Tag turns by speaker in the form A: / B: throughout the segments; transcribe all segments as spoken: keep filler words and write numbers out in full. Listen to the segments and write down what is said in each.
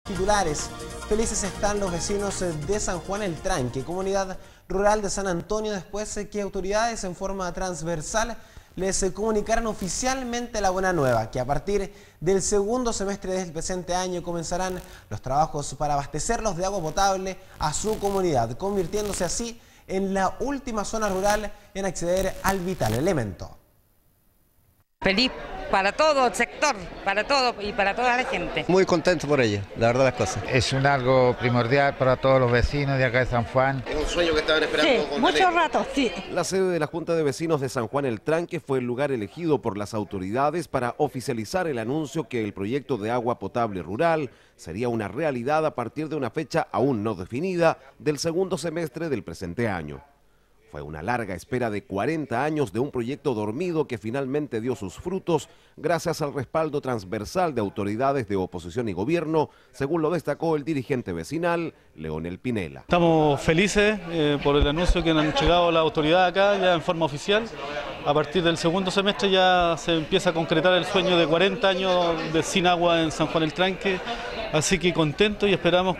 A: Titulares. Felices están los vecinos de San Juan el Tranque, comunidad rural de San Antonio, después que autoridades en forma transversal les comunicaron oficialmente la buena nueva, que a partir del segundo semestre del presente año comenzarán los trabajos para abastecerlos de agua potable a su comunidad, convirtiéndose así en la última zona rural en acceder al vital elemento.
B: Feliz para todo el sector, para todo y para toda la gente.
C: Muy contento por ello, la verdad las cosas.
D: Es un algo primordial para todos los vecinos de acá de San Juan.
E: Es un sueño que estaban esperando.
F: Sí, mucho rato, sí.
G: La sede de la Junta de Vecinos de San Juan el Tranque fue el lugar elegido por las autoridades para oficializar el anuncio que el proyecto de agua potable rural sería una realidad a partir de una fecha aún no definida del segundo semestre del presente año. Fue una larga espera de cuarenta años de un proyecto dormido que finalmente dio sus frutos gracias al respaldo transversal de autoridades de oposición y gobierno, según lo destacó el dirigente vecinal, Leonel Pinela.
H: Estamos felices eh, por el anuncio que han entregado la autoridad acá ya en forma oficial. A partir del segundo semestre ya se empieza a concretar el sueño de cuarenta años de sin agua en San Juan el Tranque. Así que contento y esperamos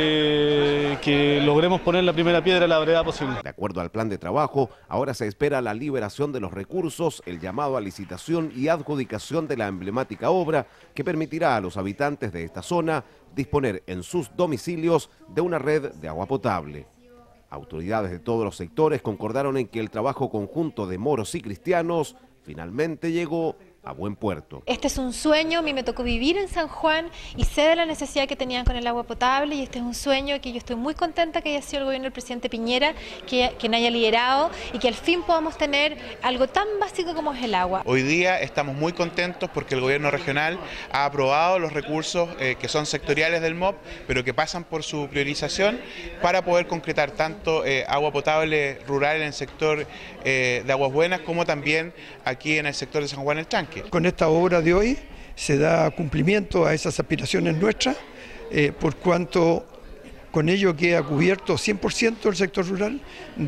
H: que, que logremos poner la primera piedra a la brevedad posible.
G: De acuerdo al plan de trabajo, ahora se espera la liberación de los recursos, el llamado a licitación y adjudicación de la emblemática obra que permitirá a los habitantes de esta zona disponer en sus domicilios de una red de agua potable. Autoridades de todos los sectores concordaron en que el trabajo conjunto de moros y cristianos finalmente llegó a buen puerto.
I: Este es un sueño, a mí me tocó vivir en San Juan y sé de la necesidad que tenían con el agua potable, y este es un sueño que yo estoy muy contenta que haya sido el gobierno del presidente Piñera, que quien haya liderado, y que al fin podamos tener algo tan básico como es el agua.
J: Hoy día estamos muy contentos porque el gobierno regional ha aprobado los recursos eh, que son sectoriales del M O P, pero que pasan por su priorización para poder concretar tanto eh, agua potable rural en el sector eh, de Aguas Buenas como también aquí en el sector de San Juan el Tranque.
K: Con esta obra de hoy se da cumplimiento a esas aspiraciones nuestras, eh, por cuanto con ello queda cubierto cien por ciento el sector rural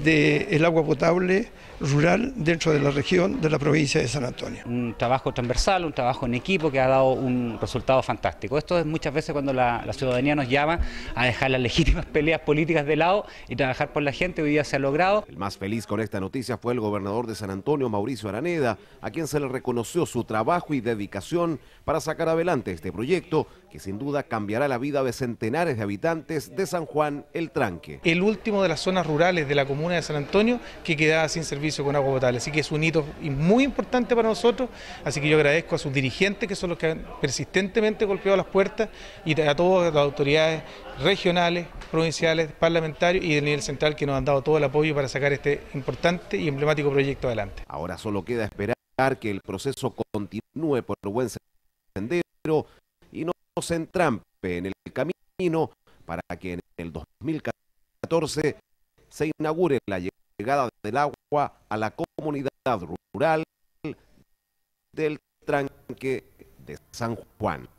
K: del agua potable rural dentro de la región de la provincia de San Antonio.
L: Un trabajo transversal, un trabajo en equipo que ha dado un resultado fantástico. Esto es muchas veces cuando la, la ciudadanía nos llama a dejar las legítimas peleas políticas de lado y trabajar por la gente. Hoy día se ha logrado.
G: El más feliz con esta noticia fue el gobernador de San Antonio, Mauricio Araneda, a quien se le reconoció su trabajo y dedicación para sacar adelante este proyecto que sin duda cambiará la vida de centenares de habitantes de San Juan el Tranque.
M: El último de las zonas rurales de la comuna de San Antonio que quedaba sin servicio con agua potable, así que es un hito muy importante para nosotros, así que yo agradezco a sus dirigentes que son los que han persistentemente golpeado las puertas y a todas las autoridades regionales, provinciales, parlamentarios y del nivel central que nos han dado todo el apoyo para sacar este importante y emblemático proyecto adelante.
G: Ahora solo queda esperar que el proceso continúe por buen sendero y no se entrampe en el camino para que en el dos mil catorce se inaugure la llegada del agua a la comunidad rural del Tranque de San Juan.